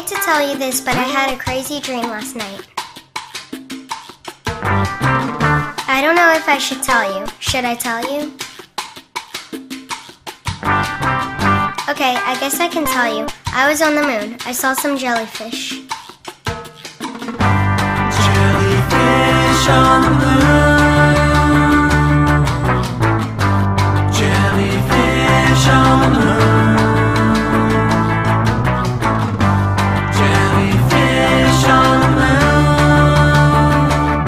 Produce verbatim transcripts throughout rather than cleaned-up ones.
hate to tell you this, but I had a crazy dream last night. I don't know if I should tell you. Should I tell you? Okay, I guess I can tell you. I was on the moon. I saw some jellyfish. Jellyfish on the moon. Jellyfish on the moon. Jellyfish on the moon.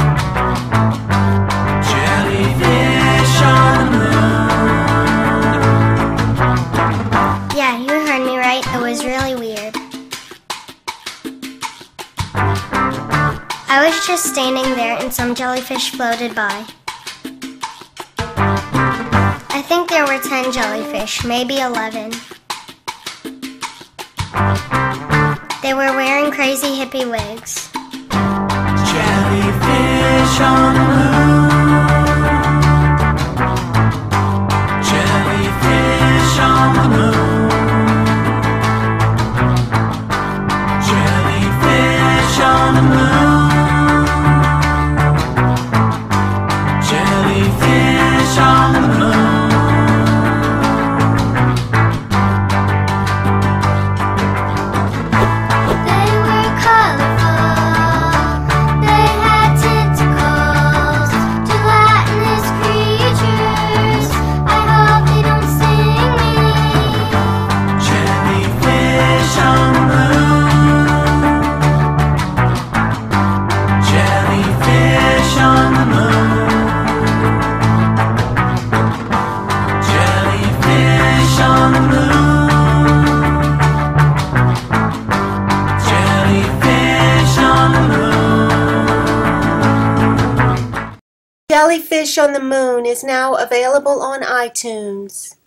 Jellyfish on the moon. Yeah, you heard me right. It was really weird. I was just standing there and some jellyfish floated by. I think there were ten jellyfish, maybe eleven. They were wearing crazy hippie wigs. Jellyfish on the moon. Jellyfish on the moon. Jellyfish on the moon. Jellyfish on the moon. They were colorful. They had tentacles, gelatinous creatures. I hope they don't sting me. Jellyfish on the moon. Jellyfish on the moon. Jellyfish on the moon. Jellyfish on the moon. Jellyfish on the Moon is now available on iTunes.